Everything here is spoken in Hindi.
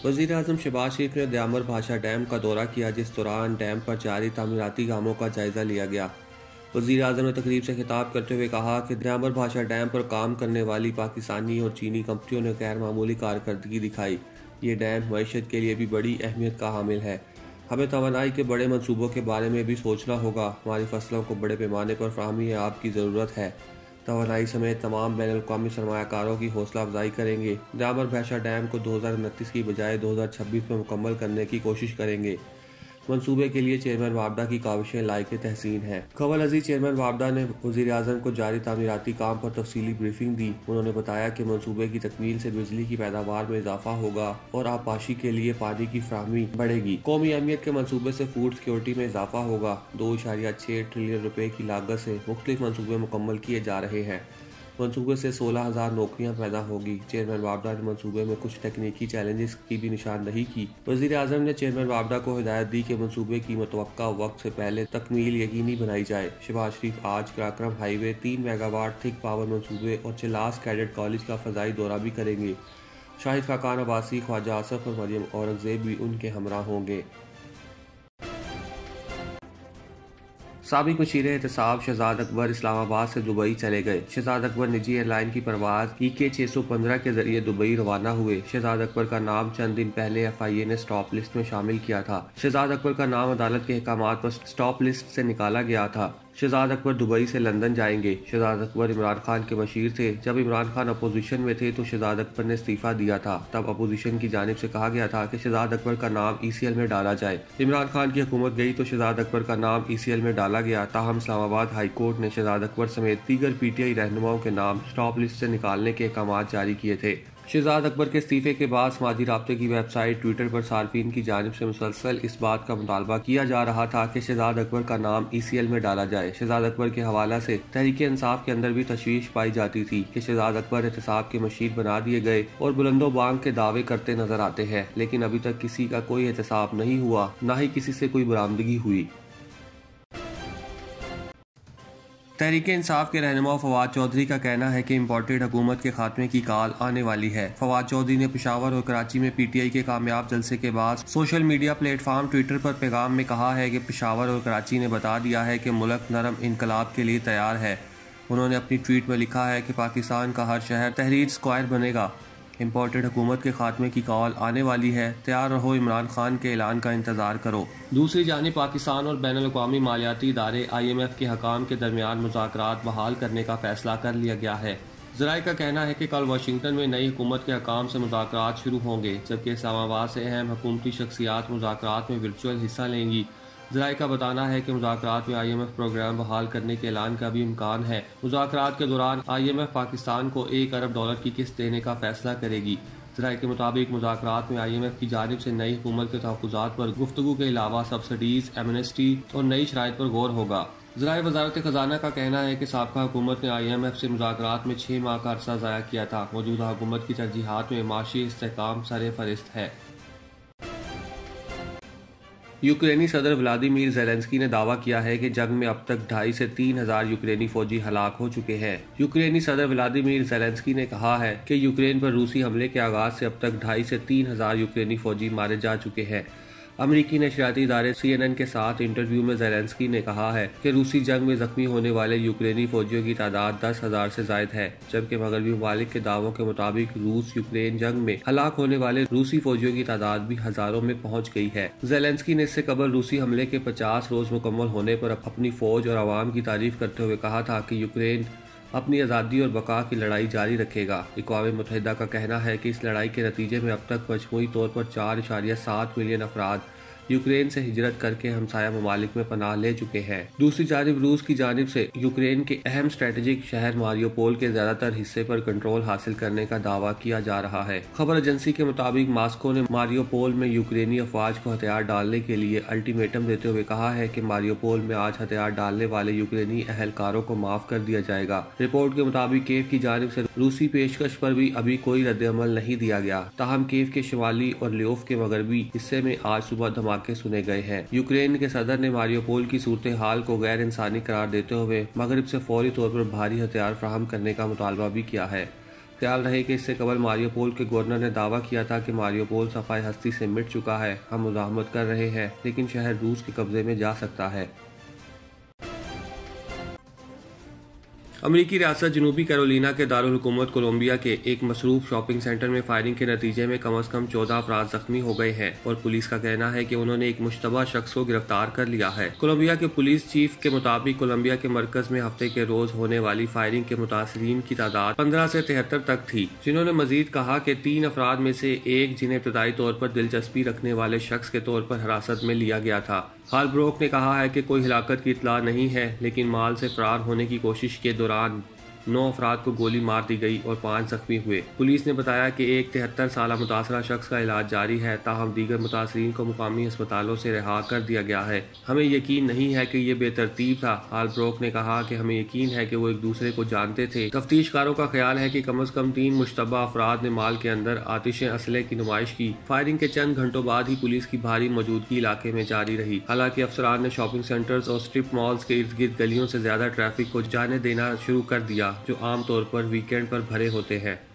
वज़ीर-ए-आज़म शहबाज शरीफ ने दयामर भाषा डैम का दौरा किया, जिस दौरान डैम पर जारी तामीराती कामों का जायजा लिया गया। वज़ीर-ए-आज़म ने तकरीब से खिताब करते हुए कहा कि दयामर भाषा डैम पर काम करने वाली पाकिस्तानी और चीनी कंपनियों ने गैर मामूली कारकर्दगी दिखाई। ये डैम मईशत के लिए भी बड़ी अहमियत का हामिल है। हमें तवानाई के बड़े मनसूबों के बारे में भी सोचना होगा। हमारी फसलों को बड़े पैमाने पर फराहमी आब की ज़रूरत है। तवानाई समेत तमाम बैनुल-अक़वामी सरमायाकारों की हौसला अफजाई करेंगे। दयामर भाषा डैम को 2029 की बजाय 2026 में मुकम्मल करने की कोशिश करेंगे। मंसूबे के लिए चेयरमैन वापडा की काविशें लायक तहसीन हैं। खबर अजीज चेयरमैन वापडा ने वज़ीर-ए-आज़म को जारी तामीराती काम पर तफसीली ब्रीफिंग दी। उन्होंने बताया कि मंसूबे की तकमील से बिजली की पैदावार में इजाफा होगा और आबपाशी के लिए पानी की फराहमी बढ़ेगी। कौमी अहमियत के मंसूबे से फूड सिक्योरिटी में इजाफा होगा। 2.6 ट्रिलियन रुपए की लागत से मुख्तलिफ मंसूबे मुकम्मल किए जा रहे हैं। मंसूबे से 16,000 नौकरियां पैदा होगी। चेयरमैन वापडा ने मंसूबे में कुछ तकनीकी चैलेंजेस की भी निशानदही की। वज़ीर-ए-आज़म ने चेयरमैन वापडा को हिदायत दी कि मंसूबे की मुतवक्का वक्त से पहले तकमील यकीनी बनाई जाए। शहबाज शरीफ आज कराक्रम हाईवे 3 मेगावाट थिक पावर मंसूबे और चिलास कैडेट कॉलेज का फ़ज़ाई दौरा भी करेंगे। शाहिद खाकान अब्बासी, ख्वाजा आसफ और मरियम औरंगज़ेब भी उनके हमरा होंगे। साबिक वज़ीर एहतसाब शहजाद अकबर इस्लामाबाद से दुबई चले गए। शहजाद अकबर निजी एयरलाइन की परवाज़ EK 615 के जरिए दुबई रवाना हुए। शहजाद अकबर का नाम चंद दिन पहले FIA ने स्टॉप लिस्ट में शामिल किया था। शहजाद अकबर का नाम अदालत के अहकामात पर स्टॉप लिस्ट से निकाला गया था। शहजाद अकबर दुबई से लंदन जाएंगे। शहजाद अकबर इमरान खान के बशीर थे। जब इमरान खान अपोजिशन में थे तो शहजाद अकबर ने इस्तीफा दिया था। तब अपोजिशन की जानिब से कहा गया था कि शहजाद अकबर का नाम ECL में डाला जाए। इमरान खान की हुकूमत गई तो शहजाद अकबर का नाम ECL में डाला गया। ताहम इस्लामाबाद हाई कोर्ट ने शहजाद अकबर समेत दीगर PTI रहनुमाओं के नाम स्टॉप लिस्ट से निकालने के अहकामात जारी किए थे। शहजाद अकबर के इस्तीफे के बाद समाजी राब्ते की वेबसाइट ट्विटर पर सार्फिन की जानिब से मुसलसल इस बात का मुतालबा किया जा रहा था कि शहजाद अकबर का नाम ECL में डाला जाए। शहजाद अकबर के हवाला से तहरीक इंसाफ के अंदर भी तशवीश पाई जाती थी कि शहजाद अकबर एहतसाब के मशीर बना दिए गए और बुलंदो बांग के दावे करते नजर आते हैं, लेकिन अभी तक किसी का कोई एहतसाब नहीं हुआ, न ही किसी से कोई बरामदगी हुई। तहरीक इंसाफ के रहनुमा फवाद चौधरी का कहना है कि इम्पोर्टेड हुकूमत के खात्मे की काल आने वाली है। फवाद चौधरी ने पेशावर और कराची में PTI के कामयाब जलसे के बाद सोशल मीडिया प्लेटफॉर्म ट्विटर पर पैगाम में कहा है कि पेशावर और कराची ने बता दिया है कि मुल्क नरम इनकलाब के लिए तैयार है। उन्होंने अपनी ट्वीट में लिखा है कि पाकिस्तान का हर शहर तहरीर स्क्वायर बनेगा। इम्पोर्टेड हुकूमत के खात्मे की कॉल आने वाली है। तैयार रहो, इमरान खान के ऐलान का इंतजार करो। दूसरी जानिब पाकिस्तान और बैनुल-अक़वामी मालियाती इदारे IMF के हकाम के दरमियान मुज़ाकरात बहाल करने का फैसला कर लिया गया है। ज़राए का कहना है कि कल वाशिंगटन में नई हुकूमत के हकाम से मुज़ाकरात शुरू होंगे, जबकि इस्लामाबाद से अहम हुकूमती शख्सियात मुज़ाकरात में वर्चुअल हिस्सा लेंगी। ज़राए का बताना है कि मुज़ाकरात में IMF प्रोग्राम बहाल करने के ऐलान का भी इम्कान है। मुज़ाकरात के दौरान IMF पाकिस्तान को $1 अरब की किस्त देने का फैसला करेगी। ज़राए के मुताबिक मुज़ाकरात में IMF की जानिब से नई हुकूमत के तहफ़्फ़ुज़ात पर गुफ्तगू के अलावा सब्सिडीज़, एमनेस्टी और नई शराइत पर गौर होगा। ज़राए वज़ारत ख़ज़ाना का कहना है कि साबका हुकूमत ने IMF से मुज़ाकरात में 6 माह का अरसा ज़ाया किया था। मौजूदा हुकूमत की तरजीहात में माशी इस्तेहकाम सर-ए-फ़हरिस्त है। यूक्रेनी सदर व्लादिमीर ज़ेलेंस्की ने दावा किया है कि जंग में अब तक 2,500 से 3,000 यूक्रेनी फौजी हलाक हो चुके हैं। यूक्रेनी सदर व्लादिमीर ज़ेलेंस्की ने कहा है कि यूक्रेन पर रूसी हमले के आगाज से अब तक 2,500 से 3,000 यूक्रेनी फौजी मारे जा चुके हैं। अमरीकी नशरियाती इदारे CNN के साथ इंटरव्यू में ज़ेलेंस्की ने कहा है कि रूसी जंग में जख्मी होने वाले यूक्रेनी फौजियों की तादाद 10,000 से जायद है, जबकि मगरबी ममालिक के दावों के मुताबिक रूस यूक्रेन जंग में हलाक होने वाले रूसी फौजियों की तादाद भी हजारों में पहुंच गई है। ज़ेलेंस्की ने इससे कबल रूसी हमले के 50 रोज मुकम्मल होने पर अपनी फौज और आवाम की तारीफ करते हुए कहा था कि यूक्रेन अपनी आज़ादी और बका की लड़ाई जारी रखेगा। अक़वाम मुत्तहिदा का कहना है कि इस लड़ाई के नतीजे में अब तक मजमूई तौर पर 4.7 मिलियन अफराद यूक्रेन से हिजरत करके हमसाया ममालिक में पनाह ले चुके हैं। दूसरी जानिब रूस की जानिब से यूक्रेन के अहम स्ट्रेटेजिक शहर मारियोपोल के ज्यादातर हिस्से पर कंट्रोल हासिल करने का दावा किया जा रहा है। खबर एजेंसी के मुताबिक मास्को ने मारियोपोल में यूक्रेनी अफवाज को हथियार डालने के लिए अल्टीमेटम देते हुए कहा है कि मारियोपोल में आज हथियार डालने वाले यूक्रेनी अहलकारों को माफ कर दिया जाएगा। रिपोर्ट के मुताबिक कीव की जानिब से रूसी पेशकश पर भी अभी कोई रद्द-ए-अमल नहीं दिया गया। ताहम कीव के शिमाली और ल्योव के मगरबी हिस्से में आज सुबह धमाके सुने गए हैं। यूक्रेन के सदर ने मारियोपोल की सूरत हाल को गैर इंसानी करार देते हुए मगरिब से फौरी तौर पर भारी हथियार फराहम करने का मुतालबा भी किया है। ख्याल रहे कि इससे कबल मारियोपोल के गवर्नर ने दावा किया था कि मारियोपोल सफाई हस्ती से मिट चुका है। हम मुज़ाहमत कर रहे हैं, लेकिन शहर रूस के कब्जे में जा सकता है। अमेरिकी रियासत जनूबी कैरोलिना के दारुल हुकूमत कोलंबिया के एक मसरूफ शॉपिंग सेंटर में फायरिंग के नतीजे में कम से कम 14 अफराद जख्मी हो गए हैं और पुलिस का कहना है कि उन्होंने एक मुश्तबा शख्स को गिरफ्तार कर लिया है। कोलंबिया के पुलिस चीफ के मुताबिक कोलंबिया के मरकज में हफ्ते के रोज होने वाली फायरिंग के मुतासरीन की तादाद 15 से 73 तक थी, जिन्होंने मजीद कहा कि 3 अफराद में से एक, जिन्हें इब्तदाई तौर पर दिलचस्पी रखने वाले शख्स के तौर पर हिरासत में लिया गया था। हालब्रोक ने कहा है कि कोई हिलाकत की इतला नहीं है, लेकिन माल से फरार होने की कोशिश के दौरान 9 अफराद को गोली मार दी गई और 5 जख्मी हुए। पुलिस ने बताया कि एक 73 साल मुतासरा शख्स का इलाज जारी है, ताहम दीगर मुतासरीन को मुकामी अस्पतालों से रिहा कर दिया गया है। हमें यकीन नहीं है कि ये बेतरतीब था। हालब्रोक ने कहा कि हमें यकीन है कि वो एक दूसरे को जानते थे। तफ्तीशकारों का ख्याल है कि कम से कम 3 मुश्तबा अफराद ने माल के अंदर आतिश असले की नुमाइश की। फायरिंग के चंद घंटों बाद ही पुलिस की भारी मौजूदगी इलाके में जारी रही। हालांकि अफसरान ने शॉपिंग सेंटर्स और स्ट्रिप मॉल्स के इर्द गिर्द गलियों से ज्यादा ट्रैफिक को जाने देना शुरू कर दिया, जो आमतौर पर वीकेंड पर भरे होते हैं।